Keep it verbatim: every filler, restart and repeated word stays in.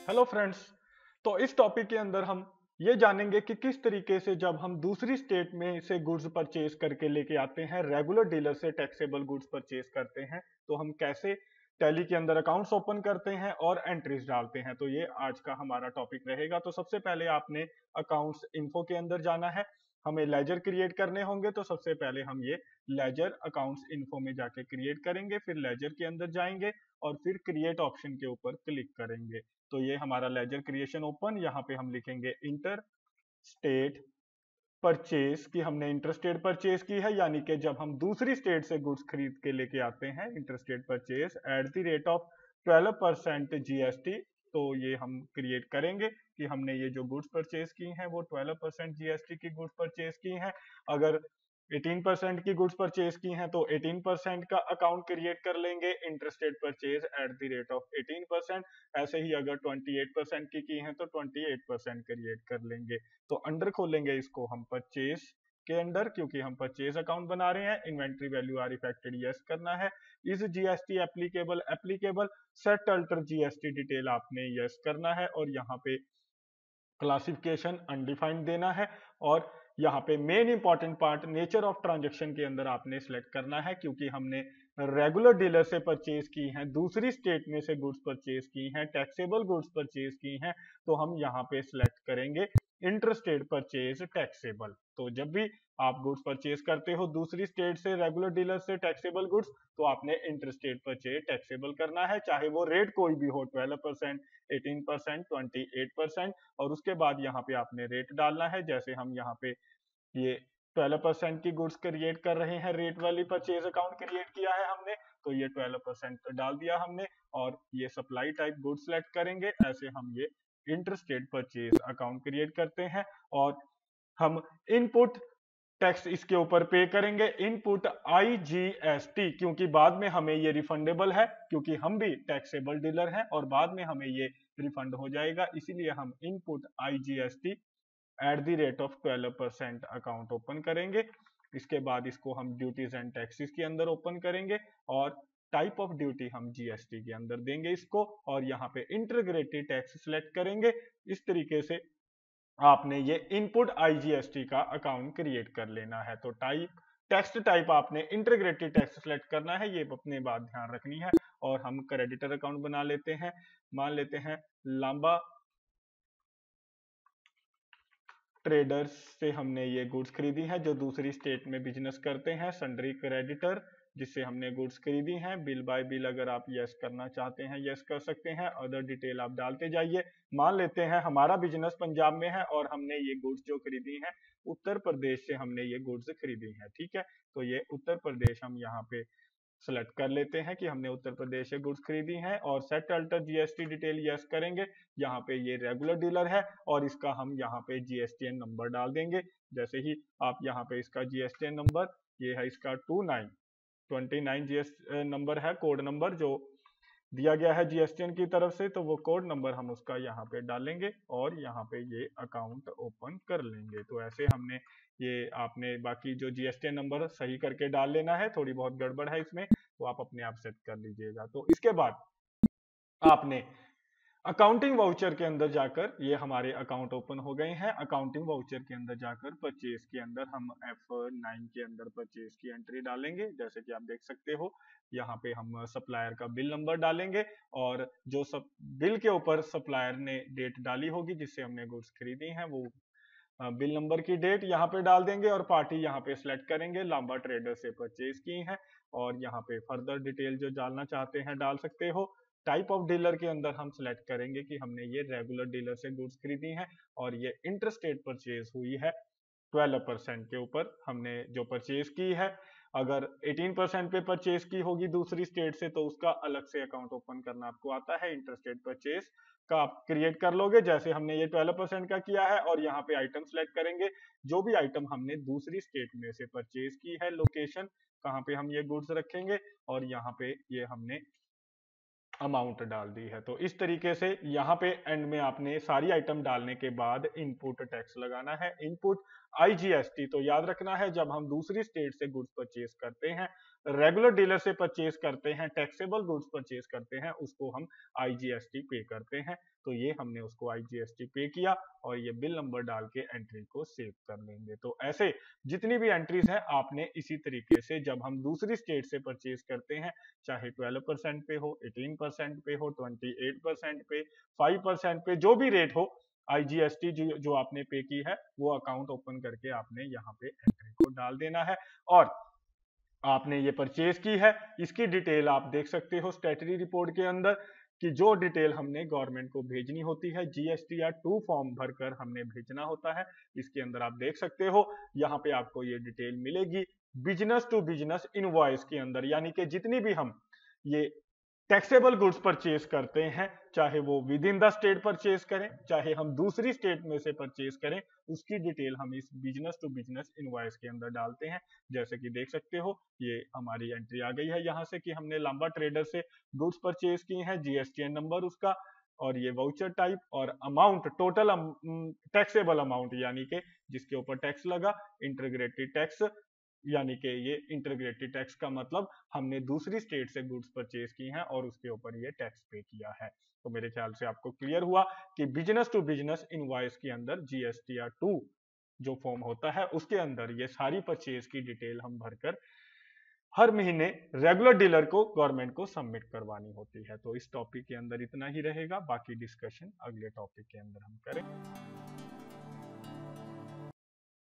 Hello friends. तो इस topic के अंदर हम ये जानेंगे कि किस तरीके से जब हम दूसरी स्टेट में से गुड्स परचेज करके लेके आते हैं, रेगुलर डीलर से टैक्सेबल गुड्स परचेज करते हैं, तो हम कैसे टैली के अंदर अकाउंट्स ओपन करते हैं और एंट्रीज डालते हैं। तो ये आज का हमारा टॉपिक रहेगा। तो सबसे पहले आपने अकाउंट्स इन्फो के अंदर जाना है, हमें लेजर क्रिएट करने होंगे। तो सबसे पहले हम ये लेजर अकाउंट्स इन्फो में जाके क्रिएट करेंगे, फिर लेजर के अंदर जाएंगे और फिर क्रिएट ऑप्शन के ऊपर क्लिक करेंगे। तो ये हमारा लेजर क्रिएशन ओपन। यहाँ पे हम लिखेंगे इंटर स्टेट परचेज की हमने इंटर स्टेट परचेज की है, यानी कि जब हम दूसरी स्टेट से गुड्स खरीद के लेके आते हैं, inter state purchase at the rate of twelve percent GST. तो ये हम क्रिएट करेंगे कि हमने ये जो गुड्स परचेज की हैं वो ट्वेल्व परसेंट जीएसटी की गुड्स परचेज की हैं। अगर एटीन परसेंट की गुड्स परचेज की हैं तो एटीन परसेंट का अकाउंट क्रिएट कर लेंगे, interstate purchase at the rate of eighteen percent. ऐसे ही अगर अट्ठाईस परसेंट की की हैं तो अट्ठाईस परसेंट क्रिएट कर लेंगे। तो अंडर खोलेंगे इसको हम परचेज के अंडर, क्योंकि हम परचेज अकाउंट बना रहे हैं। Inventory values are affected yes करना है। Is GST applicable applicable set alter GST detail आपने यस करना है और यहाँ पे क्लासिफिकेशन अनडिफाइंड देना है। और यहाँ पे main important part nature of transaction के अंदर आपने सिलेक्ट करना है, क्योंकि हमने रेगुलर डीलर से परचेज की हैं, दूसरी स्टेट में से गुड्स परचेज की हैं, टैक्सेबल गुड्स परचेज की हैं, तो हम यहाँ पे सिलेक्ट करेंगे इंटर स्टेट परचेज टैक्सेबल। तो जब भी आप गुड्स परचेज करते हो दूसरी स्टेट से रेगुलर डीलर से टैक्सेबल गुड्स, तो आपने इंटर स्टेट परचेज टैक्सेबल करना है, चाहे वो रेट कोई भी हो, twelve percent, eighteen percent, twenty eight percent. और उसके बाद यहाँ पे आपने रेट डालना है। जैसे हम यहाँ पे ये ट्वेल्व परसेंट की गुड्स क्रिएट कर रहे हैं, रेट वाली परचेज अकाउंट क्रिएट किया है हमने, तो ये ट्वेल्व परसेंट डाल दिया हमने। और ये सप्लाई टाइप गुड्स सेलेक्ट करेंगे। ऐसे हम ये inter state purchase account create करते हैं और हम इनपुट टैक्स इसके ऊपर पे करेंगे, इनपुट आईजीएसटी, क्योंकि बाद में हमें ये रिफंडेबल है, क्योंकि हम भी टैक्सेबल डीलर हैं और बाद में हमें ये रिफंड हो जाएगा। इसीलिए हम input IGST at the rate of twelve percent account open करेंगे। इसके बाद इसको हम ड्यूटीज एंड टैक्सेस के अंदर ओपन करेंगे और टाइप ऑफ ड्यूटी हम जीएसटी के अंदर देंगे इसको, और यहाँ पे इंटीग्रेटेड टैक्स सिलेक्ट करेंगे। इस तरीके से आपने ये इनपुट आईजीएसटी का अकाउंट क्रिएट कर लेना है। तो टाइप टेक्स्ट टाइप आपने इंटीग्रेटेड टैक्स सेलेक्ट करना है, ये अपने बात ध्यान रखनी है। और हम क्रेडिटर अकाउंट बना लेते हैं, मान लेते हैं लांबा ट्रेडर्स से हमने ये गुड्स खरीदी हैं जो दूसरी स्टेट में बिजनेस करते हैं। सन्ड्री क्रेडिटर जिससे हमने गुड्स खरीदी हैं। बिल बाय बिल अगर आप यस करना चाहते हैं यस कर सकते हैं, अदर डिटेल आप डालते जाइए। मान लेते हैं हमारा बिजनेस पंजाब में है और हमने ये गुड्स जो खरीदी हैं उत्तर प्रदेश से हमने ये गुड्स खरीदी हैं, ठीक है। तो ये उत्तर प्रदेश हम यहाँ पे सेलेक्ट कर लेते हैं कि हमने उत्तर प्रदेश से गुड्स खरीदी हैं और set alter GST detail yes करेंगे। यहाँ पे ये रेगुलर डीलर है और इसका हम यहाँ पे जीएसटीएन नंबर डाल देंगे। जैसे ही आप यहाँ पे इसका जीएसटीएन नंबर, ये है इसका two nine twenty nine GS number है, कोड नंबर जो दिया गया है जीएसटीएन की तरफ से, तो वो कोड नंबर हम उसका यहाँ पे डालेंगे और यहाँ पे ये अकाउंट ओपन कर लेंगे। तो ऐसे हमने ये आपने बाकी जो जीएसटीएन नंबर सही करके डाल लेना है, थोड़ी बहुत गड़बड़ है इसमें तो आप अपने आप सेट कर लीजिएगा। तो इसके बाद आपने अकाउंटिंग वाउचर के अंदर जाकर, ये हमारे अकाउंट ओपन हो गए हैं। अकाउंटिंग वाउचर के अंदर जाकर परचेज के अंदर हम एफ नाइन के अंदर परचेज की एंट्री डालेंगे। जैसे कि आप देख सकते हो यहाँ पे हम सप्लायर का बिल नंबर डालेंगे और जो सब बिल के ऊपर सप्लायर ने डेट डाली होगी जिससे हमने गुड्स खरीदी हैं वो बिल नंबर की डेट यहाँ पे डाल देंगे और पार्टी यहाँ पे सिलेक्ट करेंगे, लांबा ट्रेडर से परचेज की है। और यहाँ पे फर्दर डिटेल जो डालना चाहते हैं डाल सकते हो। टाइप ऑफ डीलर के अंदर हम सिलेक्ट करेंगे कि हमने ये रेगुलर डीलर से गुड्स खरीदी हैं और ये इंटर स्टेट परचेज हुई है ट्वेल्व परसेंट के ऊपर हमने जो परचेज की है। अगर एटीन परसेंट पे परचेज की होगी दूसरी स्टेट से तो उसका अलग से अकाउंट ओपन करना आपको आता है, इंटर स्टेट परचेज का आप क्रिएट कर लोगे। जैसे हमने ये ट्वेल्व परसेंट का किया है और यहाँ पे आइटम सेलेक्ट करेंगे, जो भी आइटम हमने दूसरी स्टेट में से परचेज की है, लोकेशन कहाँ पे हम ये गुड्स रखेंगे और यहाँ पे ये हमने अमाउंट डाल दी है। तो इस तरीके से यहाँ पे एंड में आपने सारी आइटम डालने के बाद इनपुट टैक्स लगाना है। Input IGST. तो याद रखना है, जब हम दूसरी स्टेट से गुड्स परचेज करते हैं, रेगुलर डीलर से परचेज करते हैं, टैक्सेबल गुड्स परचेज करते हैं, उसको हम आईजीएसटी पे करते हैं। तो ये हमने उसको आईजीएसटी पे किया और ये बिल नंबर डाल के एंट्री को सेव कर लेंगे। तो ऐसे जितनी भी एंट्रीज है आपने इसी तरीके से, जब हम दूसरी स्टेट से परचेज करते हैं, चाहे ट्वेल्व परसेंट पे हो, एटीन परसेंट पे हो, ट्वेंटी एट परसेंट पे, फाइव परसेंट पे, जो भी रेट हो, आईजीएसटी जो जो आपने पे की है वो अकाउंट ओपन करके आपने यहाँ पे एंट्री को डाल देना है। और आपने ये परचेज की है, इसकी डिटेल आप देख सकते हो स्टैट्यूटरी रिपोर्ट के अंदर, कि जो डिटेल हमने गवर्नमेंट को भेजनी होती है, जीएसटी या टू फॉर्म भरकर हमने भेजना होता है। इसके अंदर आप देख सकते हो, यहाँ पे आपको ये डिटेल मिलेगी बिजनेस टू बिजनेस इनवॉइस के अंदर, यानी कि जितनी भी हम ये टैक्सेबल गुड्स परचेज करते हैं, चाहे वो within the state purchase करें, चाहे हम दूसरी स्टेट में से परचेज करें, उसकी डिटेल हम इस बिजनेस टू बिजनेस इनवॉइस के अंदर डालते हैं। जैसे कि देख सकते हो, ये हमारी एंट्री आ गई है यहाँ से कि हमने लांबा ट्रेडर से गुड्स परचेज की हैं, जीएसटीएन नंबर उसका, और ये वाउचर टाइप और अमाउंट, टोटल टैक्सेबल अमाउंट, यानी कि जिसके ऊपर टैक्स लगा, इंटीग्रेटेड टैक्स, यानी कि ये इंटीग्रेटेड टैक्स का मतलब हमने दूसरी स्टेट से गुड्स परचेज की हैं और उसके ऊपर ये टैक्स पे किया है। तो मेरे ख्याल से आपको क्लियर हुआ कि बिजनेस टू बिजनेस इनवॉइस के अंदर जीएसटीआर टू जो फॉर्म होता है, उसके अंदर ये सारी परचेज की डिटेल हम भरकर हर महीने रेगुलर डीलर को, गवर्नमेंट को सबमिट करवानी होती है। तो इस टॉपिक के अंदर इतना ही रहेगा, बाकी डिस्कशन अगले टॉपिक के अंदर हम करें।